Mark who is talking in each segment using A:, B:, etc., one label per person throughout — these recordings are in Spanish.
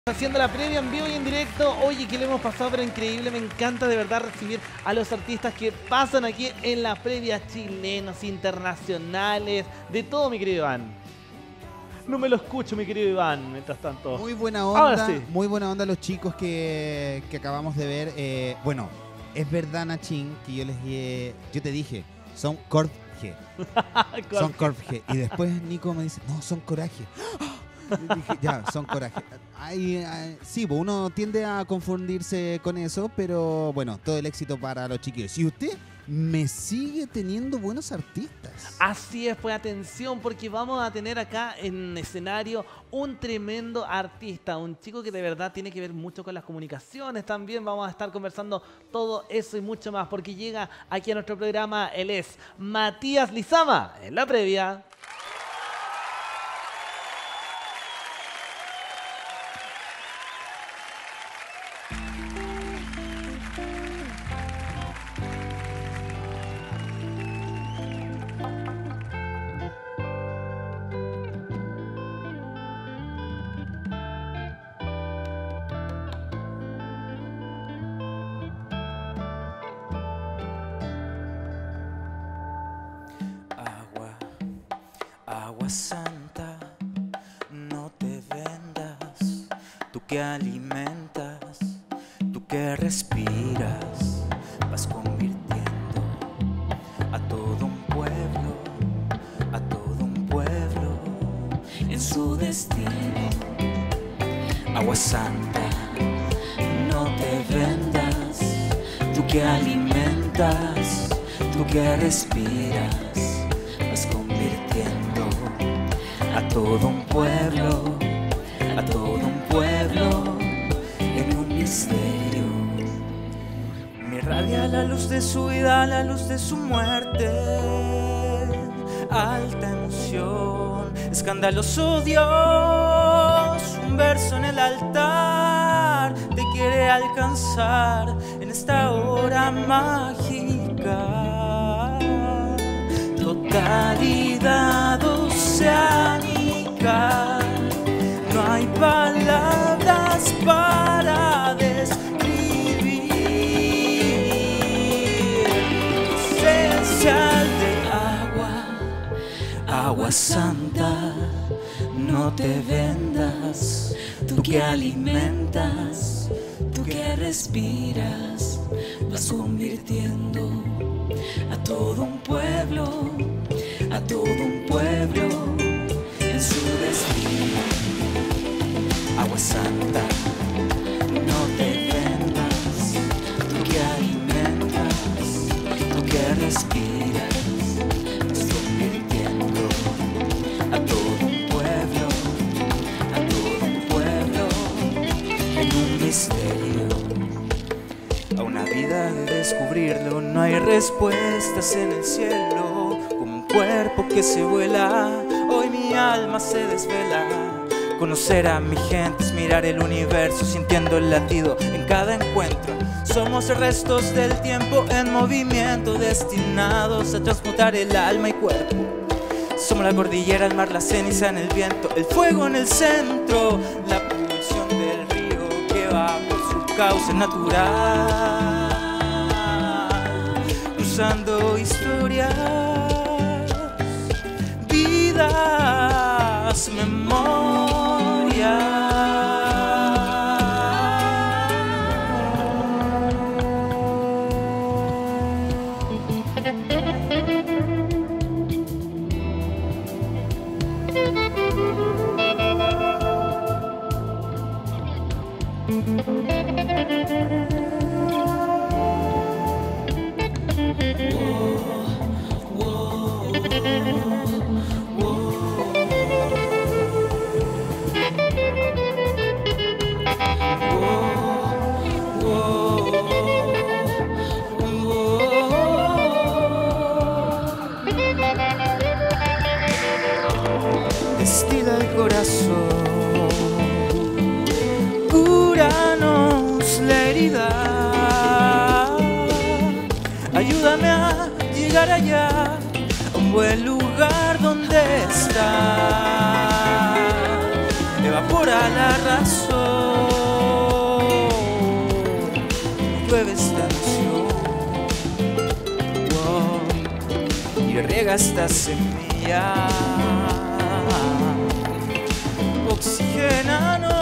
A: Haciendo la previa en vivo y en directo. Oye, que le hemos pasado pero increíble. Me encanta de verdad recibir a los artistas que pasan aquí en la previa, chilenos, internacionales, de todo, mi querido Iván. No me lo escucho, mi querido Iván, mientras tanto.
B: Muy buena
A: Ahora
B: onda,
A: sí.
B: muy buena onda los chicos que acabamos de ver. Bueno, es verdad, Nachín, que yo te dije, son Corpge. Son Corpge. Y después Nico me dice, no, son Coraje. Yo dije, ya, son Coraje. Sí, pues uno tiende a confundirse con eso, pero bueno, todo el éxito para los chiquillos. Y usted me sigue teniendo buenos artistas.
A: Así es, pues atención, porque vamos a tener acá en escenario un tremendo artista, un chico que de verdad tiene que ver mucho con las comunicaciones. También vamos a estar conversando todo eso y mucho más, porque llega aquí a nuestro programa. Él es Matías Lizama, en la previa.
C: Agua santa, no te vendas, tú que alimentas, tú que respiras, vas convirtiendo a todo un pueblo en su destino. Agua santa, no te vendas, tú que alimentas, tú que respiras, vas convirtiendo a todo un pueblo en un misterio. Me irradia la luz de su vida, la luz de su muerte, alta emoción, escandaloso Dios, un verso en el altar, te quiere alcanzar en esta hora mágica. Totalidad oceánica, no hay palabras para describir. Esencial de agua santa, no te vendas, tú que alimentas, tú que respiras, vas convirtiendo a todo un pueblo en su destino. Agua santa, no te vendas, tú que alimentas, tú que respiras, vas convirtiendo a todo un pueblo en un misterio. A una vida de descubrirlo, no hay respuestas en el cielo. Como un cuerpo que se vuela, hoy mi alma se desvela. Conocer a mi gente es mirar el universo, sintiendo el latido en cada encuentro. Somos restos del tiempo en movimiento, destinados a transmutar el alma y cuerpo. Somos la cordillera, el mar, la ceniza en el viento, el fuego en el centro, la pulsión del río que va por su cauce natural, cruzando historias, vidas, memorias. Destila el corazón, cúranos la herida, ayúdame a llegar allá, a un buen lugar donde estar. Evapora la razón, llueve esta noción, wow, y riega esta semilla, oxigénanos.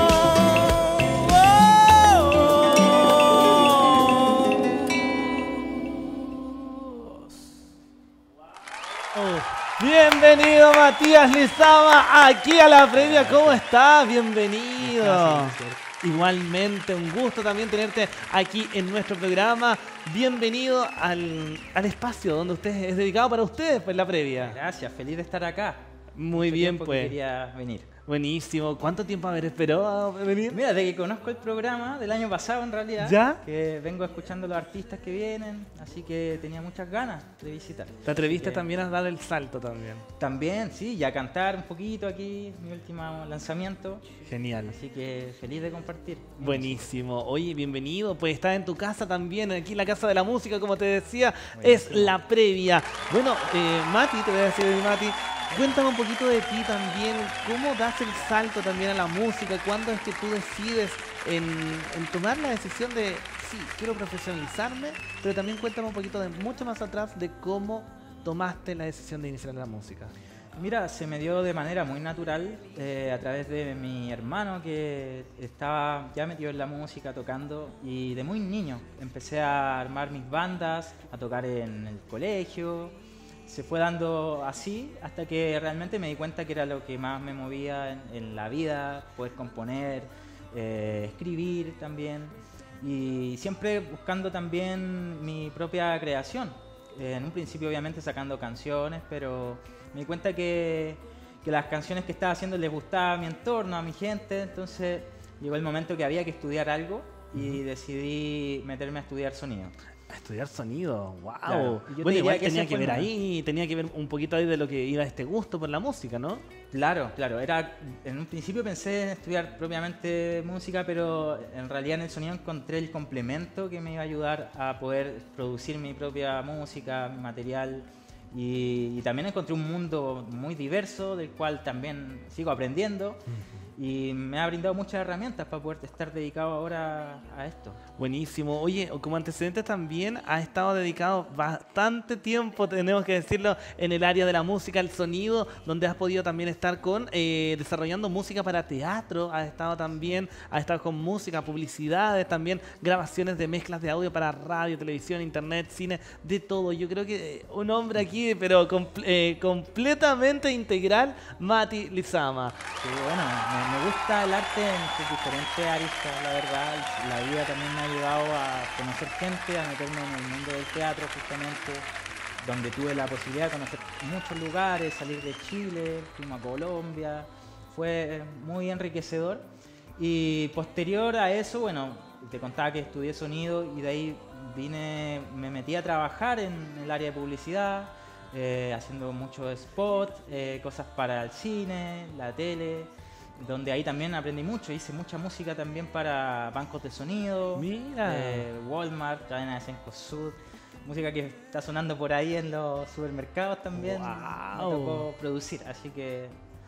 A: Bienvenido Matías Lizama aquí a la previa. ¿Cómo estás? Bienvenido. Igualmente, un gusto también tenerte aquí en nuestro programa. Bienvenido al espacio donde usted es dedicado para ustedes, pues la previa.
C: Gracias, feliz de estar acá.
A: Muy bien, pues.
C: Quería venir.
A: Buenísimo. ¿Cuánto tiempo haber esperado venir?
C: Mira, de que conozco el programa del año pasado en realidad,
A: ¿ya?
C: Que vengo escuchando los artistas que vienen, así que tenía muchas ganas de visitar.
A: ¿Te atreviste también a dar el salto también?
C: También, sí, y a cantar un poquito aquí, mi último lanzamiento.
A: Genial.
C: Así que feliz de compartir.
A: Buenísimo. Oye, bienvenido. Pues estás en tu casa también, aquí en la Casa de la Música, como te decía, buenísimo. Es la previa. Bueno, Mati, te voy a decir, Mati, cuéntame un poquito de ti también. ¿Cómo das el salto también a la música? ¿Cuándo es que tú decides en tomar la decisión de, sí, quiero profesionalizarme? Pero también cuéntame un poquito de mucho más atrás de cómo tomaste la decisión de iniciar en la música.
C: Mira, se me dio de manera muy natural a través de mi hermano que estaba ya metido en la música, tocando, y de muy niño empecé a armar mis bandas, a tocar en el colegio. Se fue dando así hasta que realmente me di cuenta que era lo que más me movía en la vida, poder componer, escribir también, y siempre buscando también mi propia creación. En un principio obviamente sacando canciones, pero me di cuenta que las canciones que estaba haciendo les gustaba a mi entorno, a mi gente, entonces llegó el momento que había que estudiar algo y decidí meterme a estudiar sonido.
A: A estudiar sonido, wow.
C: Claro.
A: Bueno, igual tenía que ver ahí, tenía que ver un poquito ahí de lo que iba este gusto por la música, ¿no?
C: Claro, era, en un principio pensé en estudiar propiamente música, pero en realidad en el sonido encontré el complemento que me iba a ayudar a poder producir mi propia música, mi material, y también encontré un mundo muy diverso del cual también sigo aprendiendo. Y me ha brindado muchas herramientas para poder estar dedicado ahora a esto.
A: Buenísimo. Oye, como antecedentes también has estado dedicado bastante tiempo, tenemos que decirlo, en el área de la música, el sonido, donde has podido también estar desarrollando música para teatro, has estado con música, publicidades, también grabaciones de mezclas de audio para radio, televisión, internet, cine, de todo. Yo creo que un hombre aquí, pero completamente integral, Mati Lizama.
C: Sí, bueno, me gusta el arte en sus diferentes aristas, la verdad. La vida también me ha ayudado a conocer gente, a meterme en el mundo del teatro justamente, donde tuve la posibilidad de conocer muchos lugares, salir de Chile, fuimos a Colombia, fue muy enriquecedor. Y posterior a eso, bueno, te contaba que estudié sonido y de ahí me metí a trabajar en el área de publicidad, haciendo muchos spots, cosas para el cine, la tele, donde ahí también aprendí mucho, hice mucha música también para bancos de sonido, Walmart, cadena de Cencosud, música que está sonando por ahí en los supermercados también, me tocó producir, así que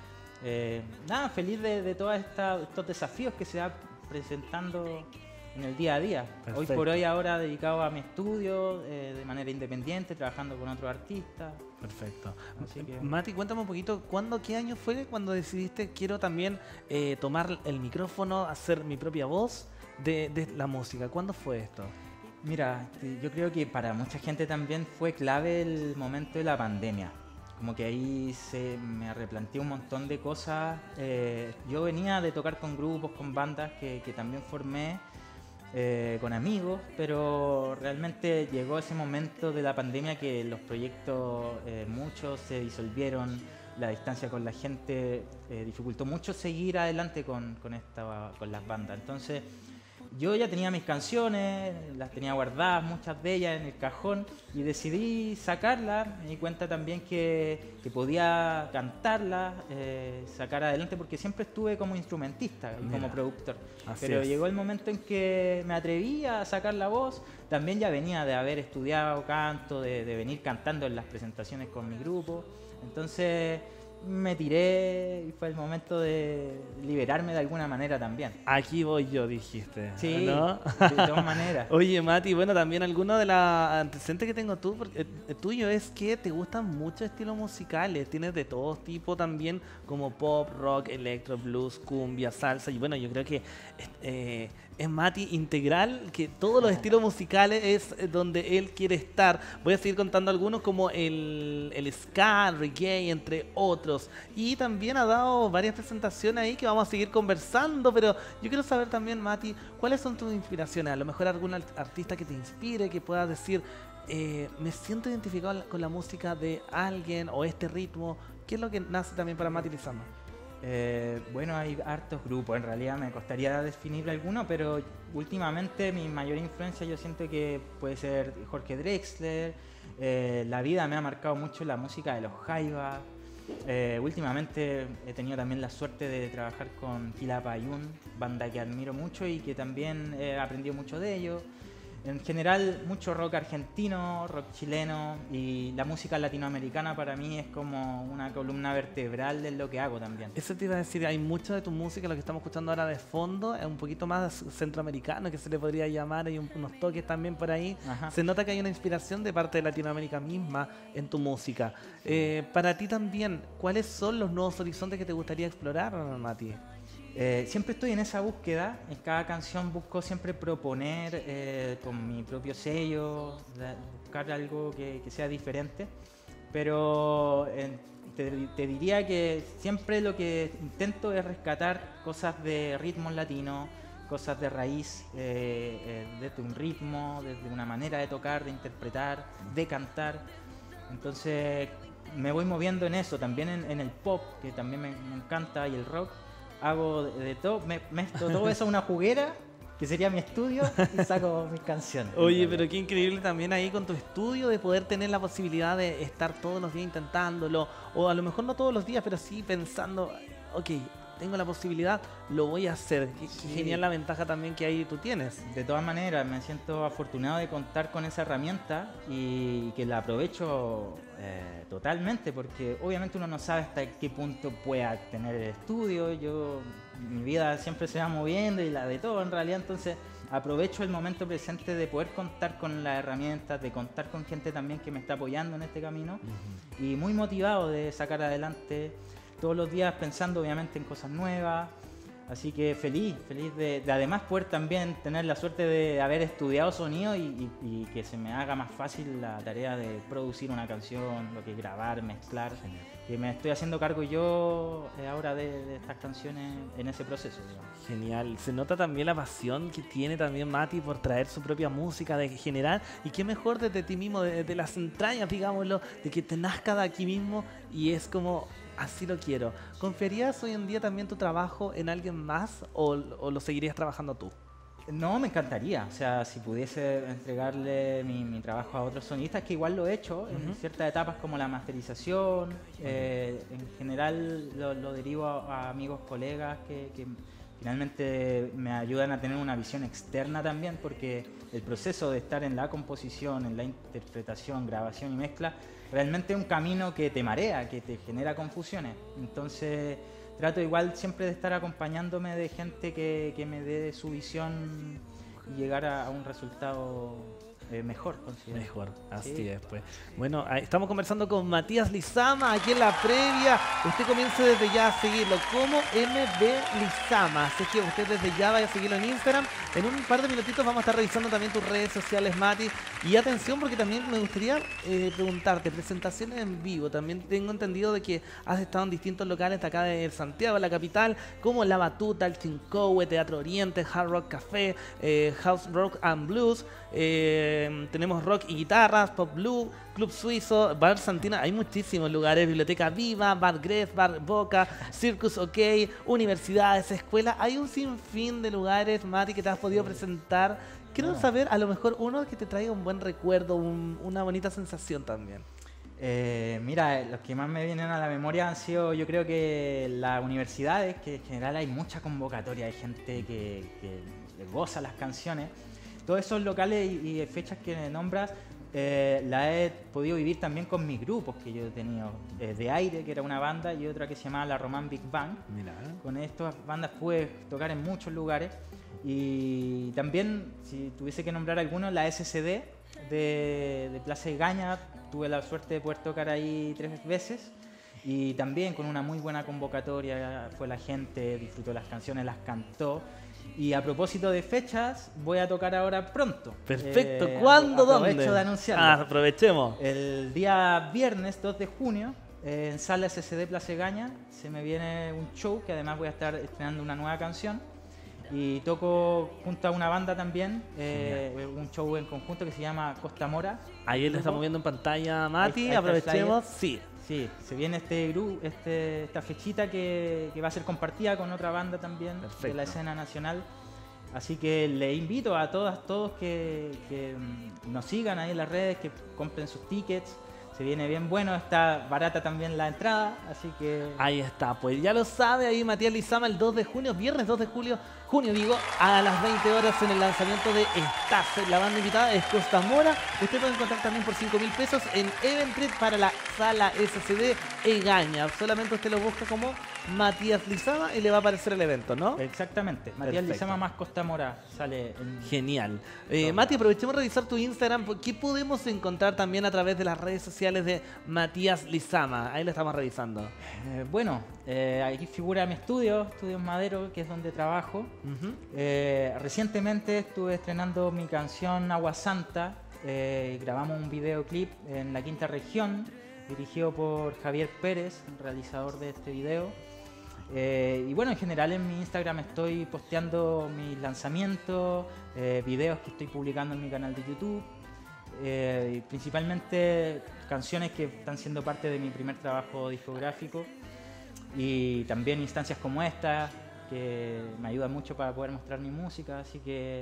C: nada, feliz de todos estos desafíos que se van presentando en el día a día. Perfecto. Hoy por hoy ahora dedicado a mi estudio de manera independiente, trabajando con otros artistas.
A: Perfecto. Mati, cuéntame un poquito, ¿qué año fue cuando decidiste quiero también tomar el micrófono, hacer mi propia voz de la música? ¿Cuándo fue esto?
C: Mira, yo creo que para mucha gente también fue clave el momento de la pandemia. Como que ahí me replanteé un montón de cosas. Yo venía de tocar con grupos, con bandas que también formé, con amigos, pero realmente llegó ese momento de la pandemia que los proyectos muchos se disolvieron, la distancia con la gente dificultó mucho seguir adelante con las bandas. Entonces yo ya tenía mis canciones, las tenía guardadas, muchas de ellas en el cajón, y decidí sacarlas. Me di cuenta también que podía cantarlas, sacar adelante, porque siempre estuve como instrumentista y como productor. Pero llegó el momento en que me atreví a sacar la voz. También ya venía de haber estudiado canto, de venir cantando en las presentaciones con mi grupo. Entonces me tiré y fue el momento de liberarme de alguna manera también.
A: Aquí voy yo, dijiste.
C: Sí,
A: ¿no?
C: de todas maneras.
A: Oye, Mati, bueno, también alguno de los antecedentes que tengo tuyo es que te gustan muchos estilos musicales. Tienes de todo tipo también, como pop, rock, electro, blues, cumbia, salsa. Y bueno, yo creo que es Mati integral, que todos los estilos musicales es donde él quiere estar. Voy a seguir contando algunos como el ska, el reggae, entre otros. Y también ha dado varias presentaciones ahí que vamos a seguir conversando, pero yo quiero saber también, Mati, ¿cuáles son tus inspiraciones? A lo mejor algún artista que te inspire, que puedas decir, me siento identificado con la música de alguien o este ritmo. ¿Qué es lo que nace también para Mati Lizama?
C: Bueno, hay hartos grupos, en realidad me costaría definir alguno, pero últimamente mi mayor influencia yo siento que puede ser Jorge Drexler. La vida me ha marcado mucho la música de los Jaivas. Últimamente he tenido también la suerte de trabajar con Quilapayún, banda que admiro mucho y que también he aprendido mucho de ellos. En general, mucho rock argentino, rock chileno, y la música latinoamericana para mí es como una columna vertebral de lo que hago también.
A: Eso te iba a decir, hay mucho de tu música, lo que estamos escuchando ahora de fondo, es un poquito más centroamericano, que se le podría llamar, hay unos toques también por ahí.
C: Ajá.
A: Se nota que hay una inspiración de parte de Latinoamérica misma en tu música. Para ti también, ¿cuáles son los nuevos horizontes que te gustaría explorar, Mati?
C: Siempre estoy en esa búsqueda, en cada canción busco siempre proponer con mi propio sello, buscar algo que sea diferente, pero te diría que siempre lo que intento es rescatar cosas de ritmos latinos, cosas de raíz, desde un ritmo, desde una manera de tocar, de interpretar, de cantar. Entonces me voy moviendo en eso, también en el pop, que también me encanta, y el rock. Hago de todo, mezclo todo eso a una juguera, que sería mi estudio, y saco mis canciones.
A: Oye, pero qué increíble también ahí con tu estudio de poder tener la posibilidad de estar todos los días intentándolo, o a lo mejor no todos los días, pero sí pensando, ok, tengo la posibilidad, lo voy a hacer. Qué genial la ventaja también que ahí tú tienes.
C: De todas maneras, me siento afortunado de contar con esa herramienta y que la aprovecho totalmente, porque obviamente uno no sabe hasta qué punto pueda tener el estudio. Mi vida siempre se va moviendo y la de todo en realidad, entonces aprovecho el momento presente de poder contar con las herramientas, de contar con gente también que me está apoyando en este camino, y muy motivado de sacar adelante todos los días, pensando obviamente en cosas nuevas. Así que feliz de además poder también tener la suerte de haber estudiado sonido y que se me haga más fácil la tarea de producir una canción, lo que grabar, mezclar. Genial. Que me estoy haciendo cargo yo ahora de estas canciones en ese proceso, digamos.
A: Genial. Se nota también la pasión que tiene también Mati por traer su propia música, de generar, y qué mejor desde ti mismo, desde las entrañas, digámoslo, de que te nazca de aquí mismo, y es como, así lo quiero. ¿Confiarías hoy en día también tu trabajo en alguien más o lo seguirías trabajando tú?
C: No, me encantaría. O sea, si pudiese entregarle mi trabajo a otros sonistas, que igual lo he hecho en ciertas etapas como la masterización. En general lo derivo a amigos, colegas que finalmente me ayudan a tener una visión externa también, porque el proceso de estar en la composición, en la interpretación, grabación y mezcla, realmente es un camino que te marea, que te genera confusiones. Entonces trato igual siempre de estar acompañándome de gente que me dé su visión y llegar a un resultado mejor, considero.
A: Mejor, así
C: Sí.
A: es, pues. Bueno, estamos conversando con Matías Lizama aquí en la previa. Usted comience desde ya a seguirlo como MB Lizama. Así que usted desde ya vaya a seguirlo en Instagram. En un par de minutitos vamos a estar revisando también tus redes sociales, Mati. Y atención, porque también me gustaría preguntarte, presentaciones en vivo. También tengo entendido de que has estado en distintos locales de acá de Santiago, la capital, como La Batuta, el Chincowe, Teatro Oriente, Hard Rock Café, House Rock and Blues. Tenemos rock y guitarras, pop blue, Club Suizo, Bar Santina, hay muchísimos lugares, Biblioteca Viva, Bar Gref, Bar Boca, Circus OK, universidades, escuelas, hay un sinfín de lugares, Mati, que te has podido presentar. Quiero saber, a lo mejor uno que te traiga un buen recuerdo, una bonita sensación también.
C: Mira, los que más me vienen a la memoria han sido, yo creo que las universidades, que en general hay mucha convocatoria, hay gente que goza las canciones. Todos esos locales y fechas que nombras la he podido vivir también con mis grupos que yo he tenido. De Aire, que era una banda, y otra que se llamaba La Román Big Bang.
A: Mira.
C: Con estas bandas pude tocar en muchos lugares. Y también, si tuviese que nombrar algunos, la SCD de Plaza Egaña. Tuve la suerte de poder tocar ahí 3 veces. Y también con una muy buena convocatoria, fue la gente, disfrutó las canciones, las cantó. Y a propósito de fechas, voy a tocar ahora pronto.
A: Perfecto. ¿Cuándo? ¿Dónde?
C: Aprovecho de anunciarlo.
A: Aprovechemos.
C: El día viernes 2 de junio, en Sala SCD Plaza Egaña, se me viene un show que además voy a estar estrenando una nueva canción. Y toco junto a una banda también, un show en conjunto que se llama Costa Mora.
A: Ahí le estamos viendo en pantalla a Mati,
C: Ahí está el
A: aprovechemos.
C: flyer.
A: Sí.
C: Sí, se viene esta fechita que va a ser compartida con otra banda también.
A: Perfecto.
C: De la escena nacional. Así que le invito a todos que nos sigan ahí en las redes, que compren sus tickets. Se viene bien bueno, está barata también la entrada, así que...
A: Ahí está, pues ya lo sabe ahí Matías Lizama el 2 de junio, viernes 2 de junio digo, a las 20 horas en el lanzamiento de Estás. La banda invitada es Costa Mora. Usted puede encontrar también por 5.000 pesos en Eventbrite para la Sala SCD Egaña. Solamente usted lo busca como Matías Lizama y le va a aparecer el evento, ¿no?
C: Exactamente, Matías
A: Perfecto.
C: Lizama más Costa Mora sale en...
A: Genial. Mati, aprovechemos de revisar tu Instagram. ¿Qué podemos encontrar también a través de las redes sociales de Matías Lizama? Ahí lo estamos revisando.
C: Bueno, aquí figura mi Estudios Madero, que es donde trabajo.
A: Ujú.
C: Recientemente estuve estrenando mi canción Agua Santa. Grabamos un videoclip en la Quinta Región, dirigido por Javier Pérez, el realizador de este video. Y bueno, en general en mi Instagram estoy posteando mis lanzamientos, videos que estoy publicando en mi canal de YouTube, y principalmente canciones que están siendo parte de mi primer trabajo discográfico, y también instancias como esta que me ayudan mucho para poder mostrar mi música, así que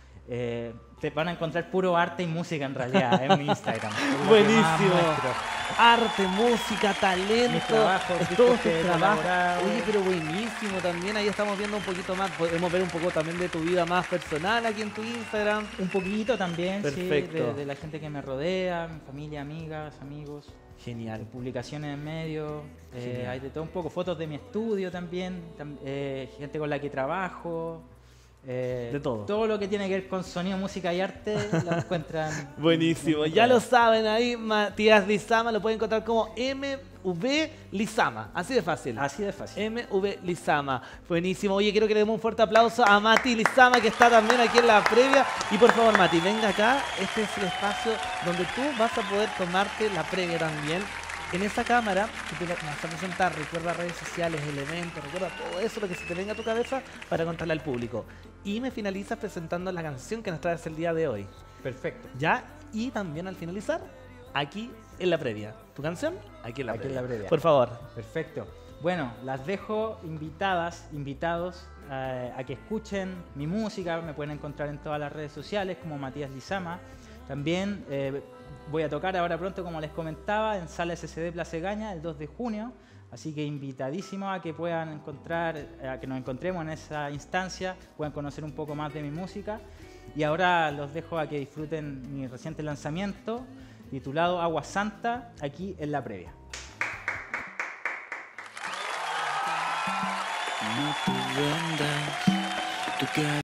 C: te van a encontrar puro arte y música en realidad en mi Instagram. Es lo que más
A: Buenísimo.
C: muestro.
A: Arte, música, talento,
C: Mis trabajos,
A: todos
C: discos
A: tus
C: que he
A: trabajos.
C: colaborado.
A: Oye, pero buenísimo también. Ahí estamos viendo un poquito más. Podemos ver un poco también de tu vida más personal aquí en tu Instagram.
C: Un poquito también, sí,
A: Perfecto.
C: de la gente que me rodea, mi familia, amigas, amigos,
A: Genial.
C: publicaciones en medio,
A: Genial.
C: hay de todo un poco, fotos de mi estudio también, gente con la que trabajo.
A: De todo.
C: Todo lo que tiene que ver con sonido, música y arte lo encuentran.
A: Buenísimo.
C: en
A: Ya lo
C: redes.
A: saben ahí, Matías Lizama. Lo pueden encontrar como MV Lizama. Así de fácil.
C: Así de fácil.
A: MV Lizama. Buenísimo. Oye, quiero que le demos un fuerte aplauso a Mati Lizama, que está también aquí en la previa. Y por favor, Mati, venga acá. Este es el espacio donde tú vas a poder tomarte la previa también. En esa cámara, que te vas a presentar, recuerda redes sociales, elementos, recuerda todo eso, lo que se te venga a tu cabeza para contarle al público. Y me finalizas presentando la canción que nos traes el día de hoy.
C: Perfecto.
A: ¿Ya? Y también al finalizar, aquí en la previa. ¿Tu canción? Aquí en la
C: Aquí en
A: previa.
C: la previa.
A: Por favor.
C: Perfecto. Bueno, las dejo invitados a que escuchen mi música. Me pueden encontrar en todas las redes sociales como Matías Lizama. También voy a tocar ahora pronto, como les comentaba, en Sala SCD Plaza Egaña el 2 de junio. Así que invitadísimos a que puedan encontrar, a que nos encontremos en esa instancia, puedan conocer un poco más de mi música. Y ahora los dejo a que disfruten mi reciente lanzamiento titulado Agua Santa, aquí en la previa.
D: No te vendas, tú que